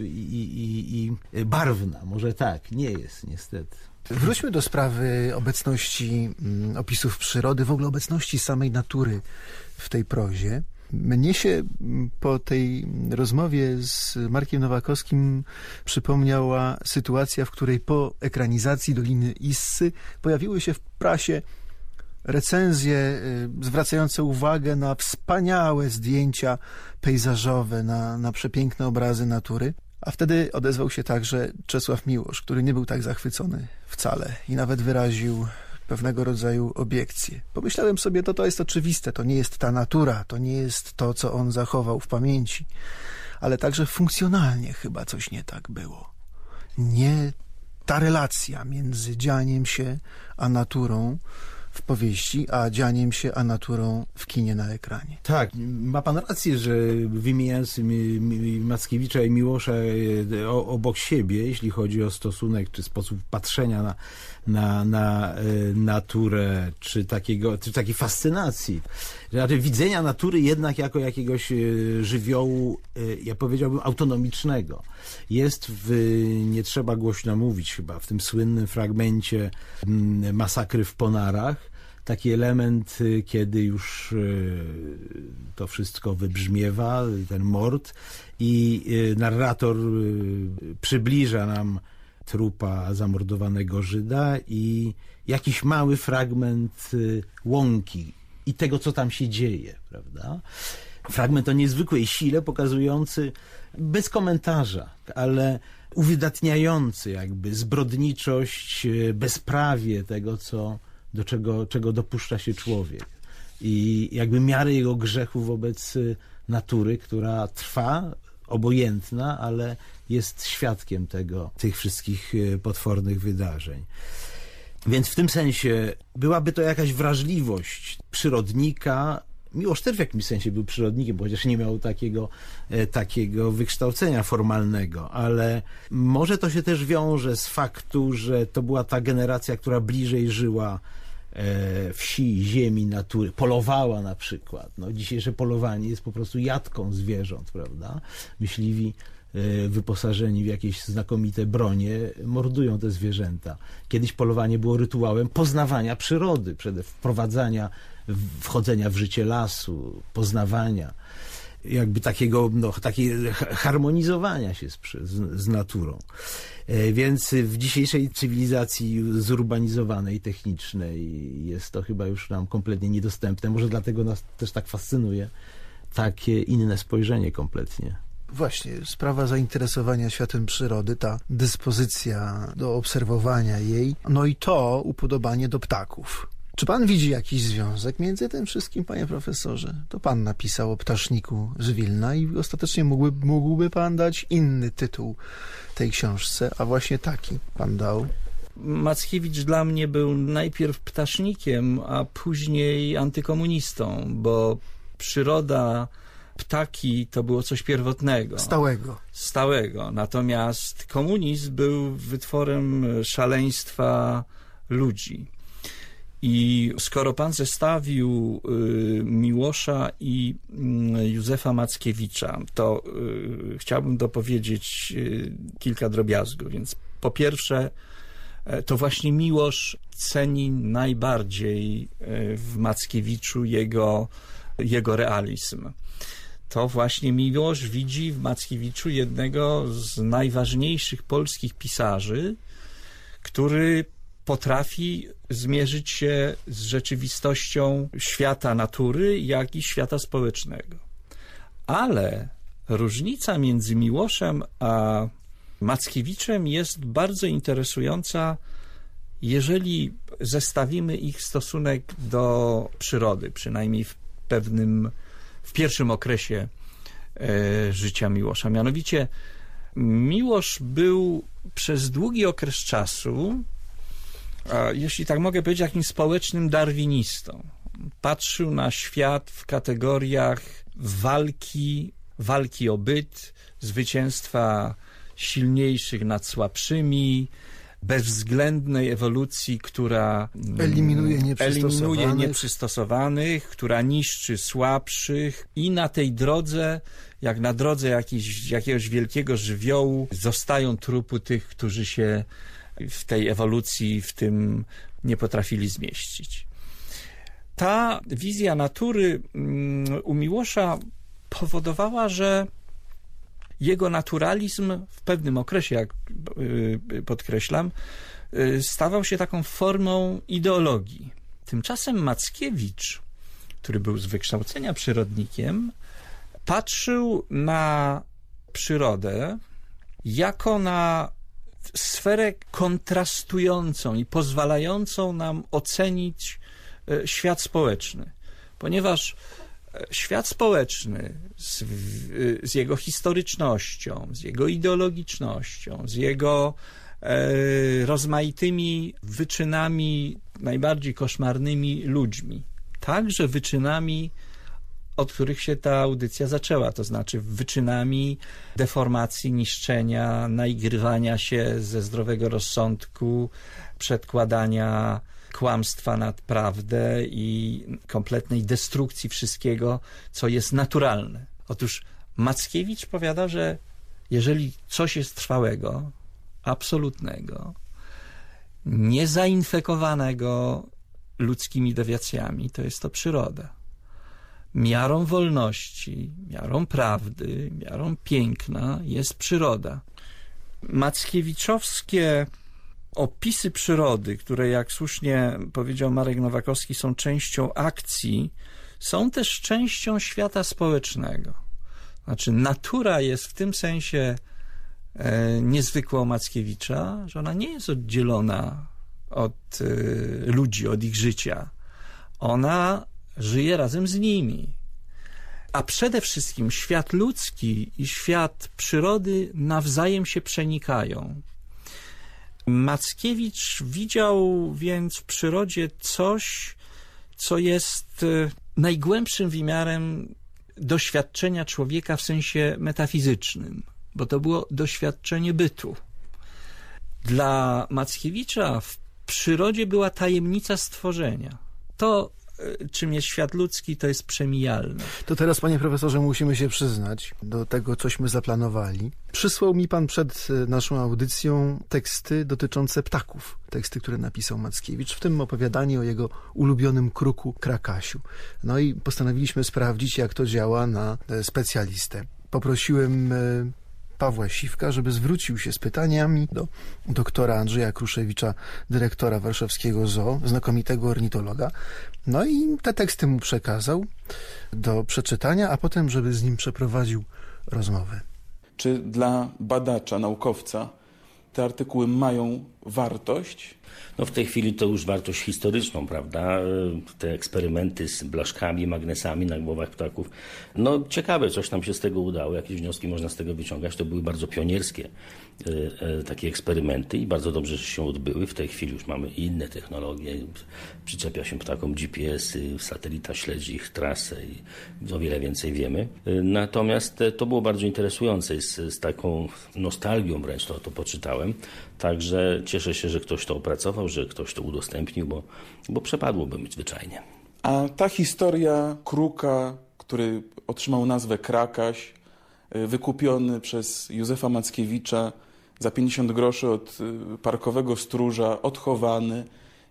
i barwna. Może tak, nie jest niestety. Wróćmy do sprawy obecności opisów przyrody, w ogóle obecności samej natury w tej prozie. Mnie się po tej rozmowie z Markiem Nowakowskim przypomniała sytuacja, w której po ekranizacji Doliny Issy pojawiły się w prasie recenzje zwracające uwagę na wspaniałe zdjęcia pejzażowe, na przepiękne obrazy natury. A wtedy odezwał się także Czesław Miłosz, który nie był tak zachwycony wcale i nawet wyraził pewnego rodzaju obiekcje. Pomyślałem sobie, to jest oczywiste, to nie jest ta natura, to nie jest to, co on zachował w pamięci, ale także funkcjonalnie chyba coś nie tak było. Nie ta relacja między dzianiem się a naturą w powieści, a dzianiem się a naturą w kinie na ekranie. Tak, ma pan rację, że wymieniając Mackiewicza i Miłosza obok siebie, jeśli chodzi o stosunek czy sposób patrzenia na naturę, czy takiej fascynacji, raczej widzenia natury jednak jako jakiegoś żywiołu, ja powiedziałbym, autonomicznego. Jest nie trzeba głośno mówić chyba, w tym słynnym fragmencie Masakry w Ponarach, taki element, kiedy już to wszystko wybrzmiewa, ten mord, i narrator przybliża nam trupa zamordowanego Żyda i jakiś mały fragment łąki i tego, co tam się dzieje, prawda? Fragment o niezwykłej sile, pokazujący bez komentarza, ale uwydatniający jakby zbrodniczość, bezprawie tego, czego dopuszcza się człowiek. I jakby miarę jego grzechu wobec natury, która trwa, obojętna, ale jest świadkiem tych wszystkich potwornych wydarzeń. Więc w tym sensie byłaby to jakaś wrażliwość przyrodnika. Miłosz też w jakimś sensie był przyrodnikiem, bo chociaż nie miał takiego wykształcenia formalnego, ale może to się też wiąże z faktu, że to była ta generacja, która bliżej żyła wsi, ziemi, natury, polowała na przykład. No, dzisiejsze polowanie jest po prostu jatką zwierząt, prawda? Myśliwi wyposażeni w jakieś znakomite bronie mordują te zwierzęta. Kiedyś polowanie było rytuałem poznawania przyrody, wprowadzania, wchodzenia w życie lasu, poznawania, jakby takiego harmonizowania się z naturą. Więc w dzisiejszej cywilizacji zurbanizowanej, technicznej jest to chyba już nam kompletnie niedostępne. Może dlatego nas też tak fascynuje takie inne spojrzenie kompletnie. Właśnie, sprawa zainteresowania światem przyrody, ta dyspozycja do obserwowania jej, no i to upodobanie do ptaków. Czy pan widzi jakiś związek między tym wszystkim, panie profesorze? To pan napisał o ptaszniku z Wilna i ostatecznie mógłby pan dać inny tytuł tej książce, a właśnie taki pan dał. Mackiewicz dla mnie był najpierw ptasznikiem, a później antykomunistą, bo przyroda, ptaki to było coś pierwotnego. Stałego. Natomiast komunizm był wytworem szaleństwa ludzi. I skoro pan zestawił Miłosza i Józefa Mackiewicza, to chciałbym dopowiedzieć kilka drobiazgów. Więc po pierwsze, to właśnie Miłosz ceni najbardziej w Mackiewiczu jego realizm. To właśnie Miłosz widzi w Mackiewiczu jednego z najważniejszych polskich pisarzy, który potrafi zmierzyć się z rzeczywistością świata natury, jak i świata społecznego. Ale różnica między Miłoszem a Mackiewiczem jest bardzo interesująca, jeżeli zestawimy ich stosunek do przyrody, przynajmniej w pierwszym okresie życia Miłosza. Mianowicie Miłosz był przez długi okres czasu, jeśli tak mogę powiedzieć, jakimś społecznym darwinistą. Patrzył na świat w kategoriach walki o byt, zwycięstwa silniejszych nad słabszymi, bezwzględnej ewolucji, która eliminuje nieprzystosowanych, która niszczy słabszych i na tej drodze, jak na drodze jakiegoś wielkiego żywiołu, zostają trupy tych, którzy się w tej ewolucji w tym nie potrafili zmieścić. Ta wizja natury u Miłosza powodowała, że jego naturalizm w pewnym okresie, jak podkreślam, stawał się taką formą ideologii. Tymczasem Mackiewicz, który był z wykształcenia przyrodnikiem, patrzył na przyrodę jako na sferę kontrastującą i pozwalającą nam ocenić świat społeczny. Ponieważ świat społeczny z jego historycznością, z jego ideologicznością, z jego rozmaitymi wyczynami, najbardziej koszmarnymi ludźmi, także wyczynami, od których się ta audycja zaczęła, to znaczy wyczynami deformacji, niszczenia, naigrywania się ze zdrowego rozsądku, przedkładania kłamstwa nad prawdę i kompletnej destrukcji wszystkiego, co jest naturalne. Otóż Mackiewicz powiada, że jeżeli coś jest trwałego, absolutnego, niezainfekowanego ludzkimi dewiacjami, to jest to przyroda. Miarą wolności, miarą prawdy, miarą piękna jest przyroda. Mackiewiczowskie opisy przyrody, które, jak słusznie powiedział Marek Nowakowski, są częścią akcji, są też częścią świata społecznego. Znaczy, natura jest w tym sensie niezwykła u Mackiewicza, że ona nie jest oddzielona od ludzi, od ich życia. Ona żyje razem z nimi. A przede wszystkim świat ludzki i świat przyrody nawzajem się przenikają. Mackiewicz widział więc w przyrodzie coś, co jest najgłębszym wymiarem doświadczenia człowieka w sensie metafizycznym, bo to było doświadczenie bytu. Dla Mackiewicza w przyrodzie była tajemnica stworzenia. To, czym jest świat ludzki, to jest przemijalne. To teraz, panie profesorze, musimy się przyznać do tego, cośmy zaplanowali. Przysłał mi pan przed naszą audycją teksty dotyczące ptaków. Teksty, które napisał Mackiewicz, w tym opowiadanie o jego ulubionym kruku Krakasiu. No i postanowiliśmy sprawdzić, jak to działa na specjalistę. Poprosiłem Pawła Siwka, żeby zwrócił się z pytaniami do doktora Andrzeja Kruszewicza, dyrektora warszawskiego zoo, znakomitego ornitologa. No i te teksty mu przekazał do przeczytania, a potem, żeby z nim przeprowadził rozmowę. Czy dla badacza, naukowca te artykuły mają wartość? No w tej chwili to już wartość historyczną, prawda? Te eksperymenty z blaszkami, magnesami na głowach ptaków. No ciekawe, coś nam się z tego udało, jakieś wnioski można z tego wyciągać. To były bardzo pionierskie takie eksperymenty i bardzo dobrze, że się odbyły. W tej chwili już mamy inne technologie. Przyczepia się ptakom GPS-y, satelita śledzi ich trasę i o wiele więcej wiemy. Natomiast to było bardzo interesujące i z taką nostalgią wręcz to poczytałem. Także cieszę się, że ktoś to opracował, że ktoś to udostępnił, bo przepadłoby mi zwyczajnie. A ta historia kruka, który otrzymał nazwę Krakaś, wykupiony przez Józefa Mackiewicza za 50 groszy od parkowego stróża, odchowany,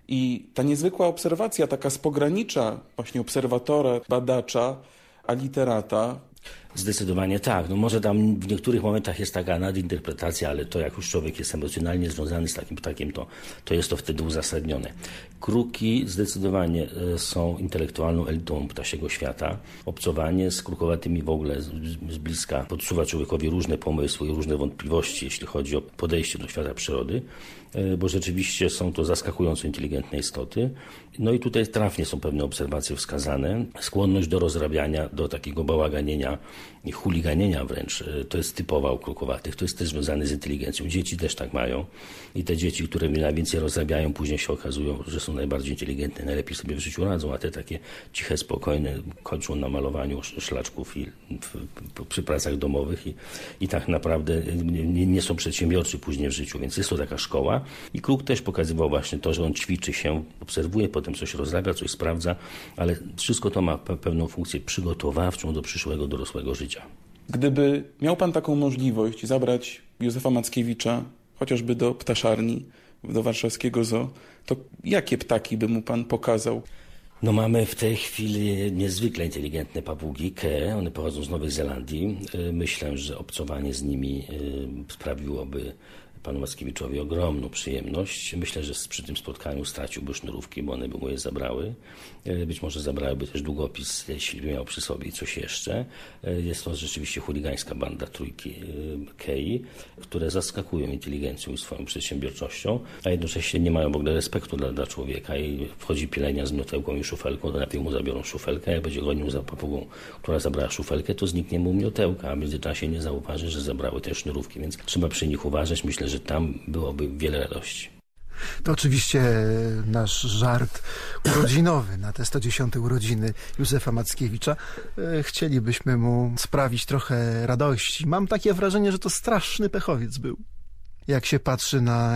i ta niezwykła obserwacja, taka z pogranicza właśnie obserwatora, badacza, a literata. Zdecydowanie tak. No może tam w niektórych momentach jest taka nadinterpretacja, ale to jak już człowiek jest emocjonalnie związany z takim ptakiem, to jest to wtedy uzasadnione. Kruki zdecydowanie są intelektualną elitą ptasiego świata. Obcowanie z krukowatymi w ogóle z bliska podsuwa człowiekowi różne pomysły i różne wątpliwości, jeśli chodzi o podejście do świata przyrody, bo rzeczywiście są to zaskakująco inteligentne istoty. No i tutaj trafnie są pewne obserwacje wskazane. Skłonność do rozrabiania, do takiego bałaganienia i chuliganienia wręcz, to jest typowa u krukowatych. To jest też związane z inteligencją. Dzieci też tak mają. I te dzieci, które najwięcej rozrabiają, później się okazują, że są najbardziej inteligentne, najlepiej sobie w życiu radzą, a te takie ciche, spokojne kończą na malowaniu szlaczków i przy pracach domowych i tak naprawdę nie są przedsiębiorczy później w życiu, więc jest to taka szkoła. I kruk też pokazywał właśnie to, że on ćwiczy się, obserwuje, potem coś rozrabia, coś sprawdza, ale wszystko to ma pewną funkcję przygotowawczą do przyszłego dorosłego życia. Gdyby miał pan taką możliwość zabrać Józefa Mackiewicza chociażby do ptaszarni, do warszawskiego zoo, to jakie ptaki by mu pan pokazał? No mamy w tej chwili niezwykle inteligentne papugi Ke, one pochodzą z Nowej Zelandii. Myślę, że obcowanie z nimi sprawiłoby panu Mackiewiczowi ogromną przyjemność. Myślę, że przy tym spotkaniu straciłby sznurówki, bo one by mu je zabrały. Być może zabrałyby też długopis, jeśli by miał przy sobie coś jeszcze. Jest to rzeczywiście chuligańska banda trójki Kei, które zaskakują inteligencją i swoją przedsiębiorczością, a jednocześnie nie mają w ogóle respektu dla człowieka i wchodzi pielenia z miotełką i szufelką, to najpierw mu zabiorą szufelkę, jak będzie gonił za papugą, która zabrała szufelkę, to zniknie mu miotełka, a w międzyczasie nie zauważy, że zabrały te sznurówki, więc trzeba przy nich uważać. Myślę, że tam byłoby wiele radości. To oczywiście nasz żart urodzinowy na te 110 urodziny Józefa Mackiewicza. Chcielibyśmy mu sprawić trochę radości. Mam takie wrażenie, że to straszny pechowiec był, jak się patrzy na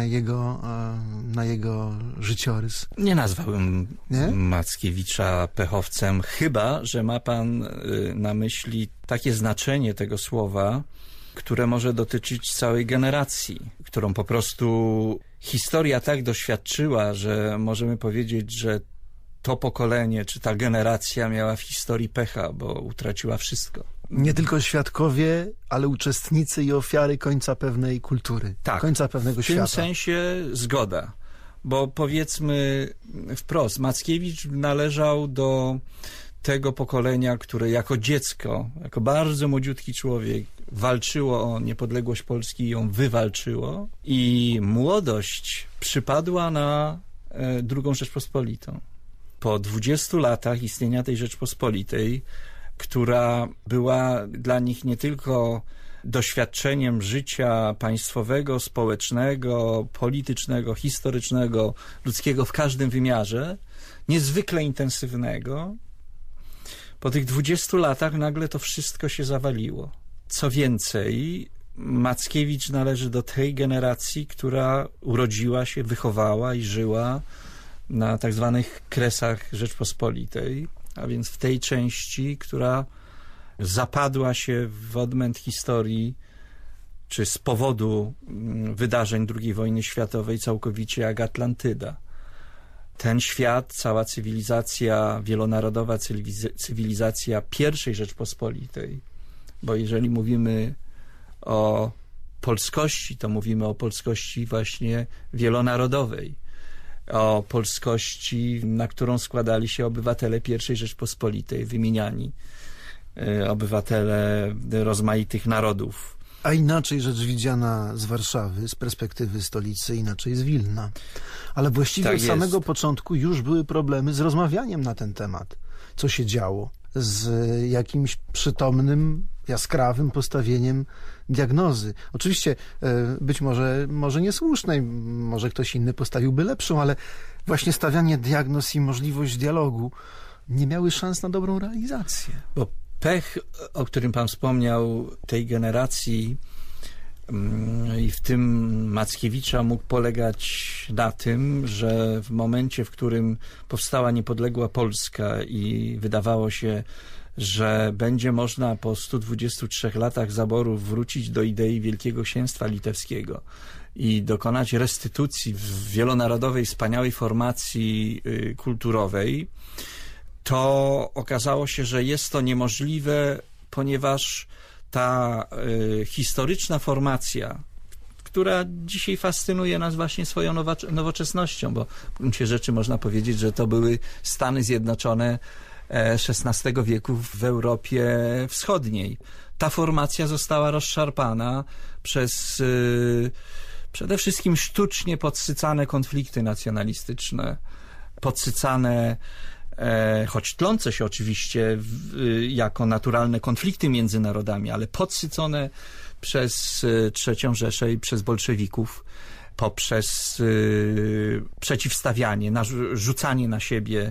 jego życiorys. Nie nazwałbym Mackiewicza pechowcem, chyba że ma pan na myśli takie znaczenie tego słowa, które może dotyczyć całej generacji, którą po prostu historia tak doświadczyła, że możemy powiedzieć, że to pokolenie, czy ta generacja miała w historii pecha, bo utraciła wszystko. Nie tylko świadkowie, ale uczestnicy i ofiary końca pewnej kultury, tak, końca pewnego świata. W tym sensie zgoda, bo powiedzmy wprost, Mackiewicz należał do tego pokolenia, które jako dziecko, jako bardzo młodziutki człowiek walczyło o niepodległość Polski i ją wywalczyło, i młodość przypadła na II Rzeczpospolitą. Po 20 latach istnienia tej Rzeczpospolitej, która była dla nich nie tylko doświadczeniem życia państwowego, społecznego, politycznego, historycznego, ludzkiego w każdym wymiarze, niezwykle intensywnego. Po tych 20 latach nagle to wszystko się zawaliło. Co więcej, Mackiewicz należy do tej generacji, która urodziła się, wychowała i żyła na tak zwanych kresach Rzeczpospolitej, a więc w tej części, która zapadła się w odmęt historii, czy z powodu wydarzeń II wojny światowej całkowicie jak Atlantyda. Ten świat, cała cywilizacja, wielonarodowa cywilizacja I Rzeczpospolitej, bo jeżeli mówimy o polskości, to mówimy o polskości właśnie wielonarodowej, o polskości, na którą składali się obywatele I Rzeczpospolitej, wymieniani obywatele rozmaitych narodów. A inaczej rzecz widziana z Warszawy, z perspektywy stolicy, inaczej z Wilna. Ale właściwie od samego początku już były problemy z rozmawianiem na ten temat. Co się działo? Z jakimś przytomnym, jaskrawym postawieniem diagnozy. Oczywiście być może niesłusznej, może ktoś inny postawiłby lepszą, ale właśnie stawianie diagnoz i możliwość dialogu nie miały szans na dobrą realizację. Bo pech, o którym pan wspomniał, tej generacji i w tym Mackiewicza mógł polegać na tym, że w momencie, w którym powstała niepodległa Polska i wydawało się, że będzie można po 123 latach zaborów wrócić do idei Wielkiego Księstwa Litewskiego i dokonać restytucji w wielonarodowej, wspaniałej formacji kulturowej, to okazało się, że jest to niemożliwe, ponieważ ta historyczna formacja, która dzisiaj fascynuje nas właśnie swoją nowoczesnością, bo w gruncie rzeczy można powiedzieć, że to były Stany Zjednoczone XVI wieku w Europie Wschodniej. Ta formacja została rozszarpana przez przede wszystkim sztucznie podsycane konflikty nacjonalistyczne, podsycane, choć tlące się oczywiście jako naturalne konflikty między narodami, ale podsycone przez III Rzeszę i przez bolszewików poprzez przeciwstawianie, rzucanie na siebie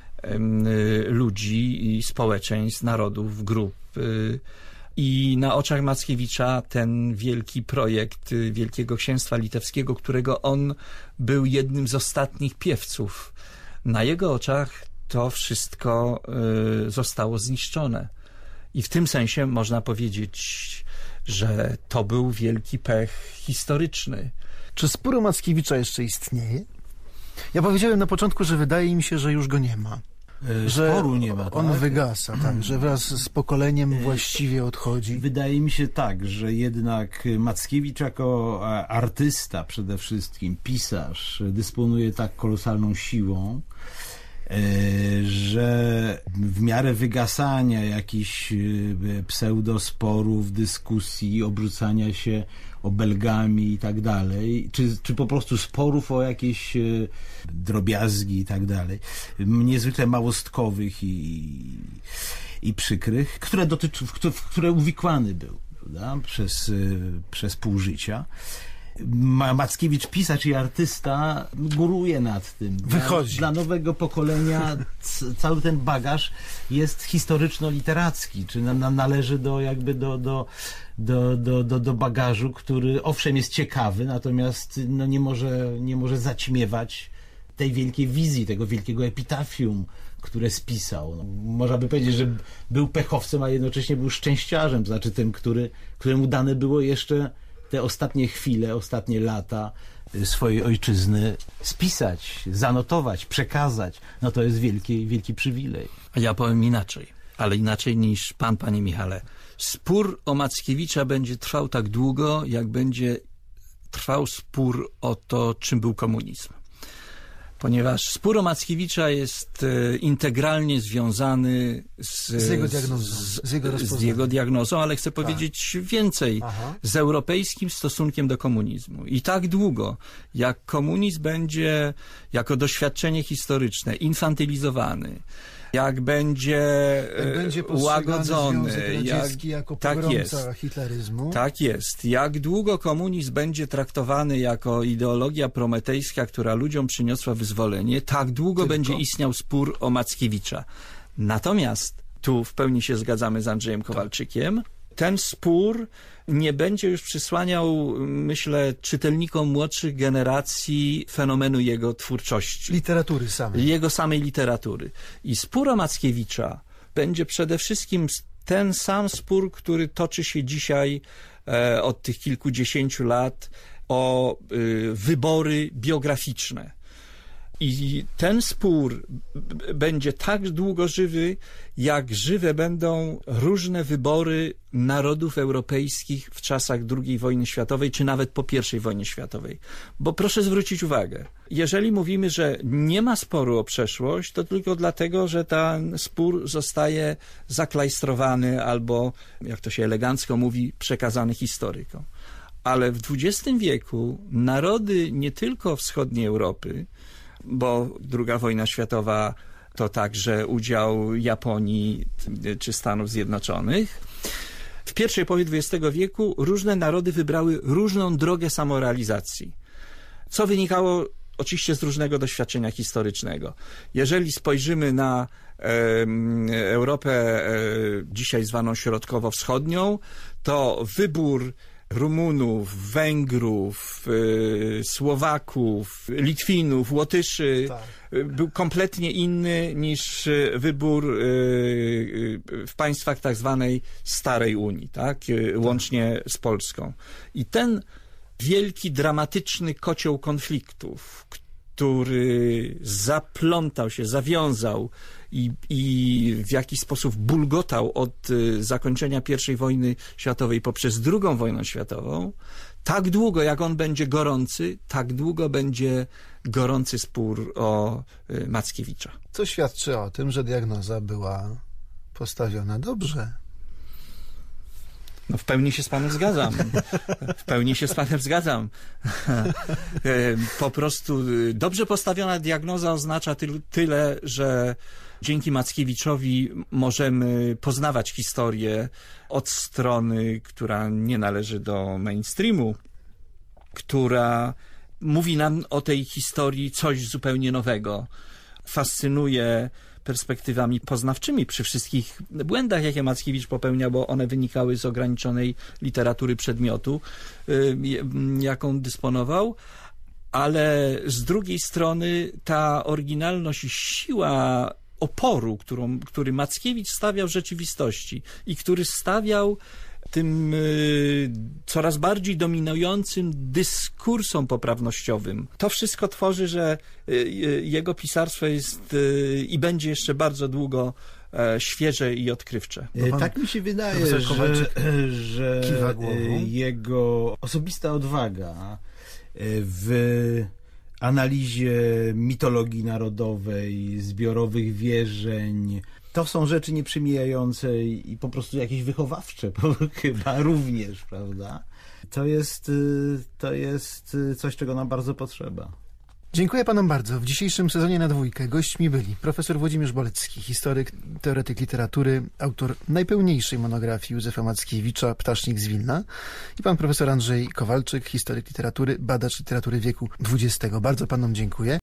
ludzi i społeczeństw, narodów, grup. I na oczach Mackiewicza ten wielki projekt Wielkiego Księstwa Litewskiego, którego on był jednym z ostatnich piewców, na jego oczach to wszystko zostało zniszczone. I w tym sensie można powiedzieć, że to był wielki pech historyczny. Czy spór o Mackiewicza jeszcze istnieje? Ja powiedziałem na początku, że wydaje mi się, że już go nie ma. Że sporu nie ma, tak? On wygasa, tak, że wraz z pokoleniem właściwie odchodzi. Wydaje mi się tak, że jednak Mackiewicz jako artysta przede wszystkim, pisarz, dysponuje tak kolosalną siłą, że w miarę wygasania jakichś pseudosporów, dyskusji, obrzucania się obelgami i tak dalej, czy po prostu sporów o jakieś drobiazgi i tak dalej, niezwykle małostkowych i przykrych, w które uwikłany był, prawda? Przez pół życia. Mackiewicz, pisarz i artysta, góruje nad tym. Wychodzi. Dla nowego pokolenia cały ten bagaż jest historyczno-literacki, czy należy do bagażu, który owszem jest ciekawy, natomiast nie może zaćmiewać tej wielkiej wizji, tego wielkiego epitafium, które spisał. Można by powiedzieć, że był pechowcem, a jednocześnie był szczęściarzem, znaczy tym, któremu dane było jeszcze te ostatnie chwile, ostatnie lata swojej ojczyzny spisać, zanotować, przekazać. No to jest wielki przywilej. Ja powiem inaczej, ale inaczej niż pan, panie Michale. Spór o Mackiewicza będzie trwał tak długo, jak będzie trwał spór o to, czym był komunizm. Ponieważ spór o Mackiewicza jest integralnie związany z jego diagnozą, ale chcę powiedzieć więcej, z europejskim stosunkiem do komunizmu. I tak długo, jak komunizm będzie jako doświadczenie historyczne infantylizowany, jak będzie łagodzony, Związek Radziecki jako tak pogromca jest, hitleryzmu. tak jest. Jak długo komunizm będzie traktowany jako ideologia prometejska, która ludziom przyniosła wyzwolenie, tak długo będzie istniał spór o Mackiewicza. Natomiast tu w pełni się zgadzamy z Andrzejem Kowalczykiem. Ten spór nie będzie już przysłaniał, myślę, czytelnikom młodszych generacji fenomenu jego twórczości. Literatury samej. Jego samej literatury. I spór o Mackiewicza będzie przede wszystkim ten sam spór, który toczy się dzisiaj od tych kilkudziesięciu lat o wybory biograficzne. I ten spór będzie tak długo żywy, jak żywe będą różne wybory narodów europejskich w czasach II wojny światowej, czy nawet po I wojnie światowej. Bo proszę zwrócić uwagę, jeżeli mówimy, że nie ma sporu o przeszłość, to tylko dlatego, że ten spór zostaje zaklajstrowany albo, jak to się elegancko mówi, przekazany historykom. Ale w XX wieku narody nie tylko wschodniej Europy, bo II wojna światowa to także udział Japonii czy Stanów Zjednoczonych. W pierwszej połowie XX wieku różne narody wybrały różną drogę samorealizacji, co wynikało oczywiście z różnego doświadczenia historycznego. Jeżeli spojrzymy na Europę dzisiaj zwaną środkowo-wschodnią, to wybór Rumunów, Węgrów, Słowaków, Litwinów, Łotyszy był kompletnie inny niż wybór w państwach tak zwanej Starej Unii, tak? Łącznie z Polską. I ten wielki, dramatyczny kocioł konfliktów, który zaplątał się, zawiązał i w jakiś sposób bulgotał od zakończenia I wojny światowej poprzez II wojnę światową, tak długo jak on będzie gorący, tak długo będzie gorący spór o Mackiewicza. Co świadczy o tym, że diagnoza była postawiona dobrze. No w pełni się z panem zgadzam. W pełni się z panem zgadzam. Po prostu dobrze postawiona diagnoza oznacza tyle, że dzięki Mackiewiczowi możemy poznawać historię od strony, która nie należy do mainstreamu, która mówi nam o tej historii coś zupełnie nowego. Fascynuje perspektywami poznawczymi przy wszystkich błędach, jakie Mackiewicz popełniał, bo one wynikały z ograniczonej literatury przedmiotu, jaką dysponował, ale z drugiej strony ta oryginalność i siła oporu, który Mackiewicz stawiał w rzeczywistości i który stawiał tym coraz bardziej dominującym dyskursom poprawnościowym. To wszystko tworzy, że jego pisarstwo jest i będzie jeszcze bardzo długo świeże i odkrywcze. Tak mi się wydaje, że jego osobista odwaga w analizie mitologii narodowej, zbiorowych wierzeń, to są rzeczy nieprzemijające i po prostu jakieś wychowawcze chyba również, prawda? To jest coś, czego nam bardzo potrzeba. Dziękuję panom bardzo. W dzisiejszym sezonie na dwójkę gośćmi byli profesor Włodzimierz Bolecki, historyk, teoretyk literatury, autor najpełniejszej monografii Józefa Mackiewicza Ptasznik z Wilna, i pan profesor Andrzej Kowalczyk, historyk literatury, badacz literatury wieku XX. Bardzo panom dziękuję.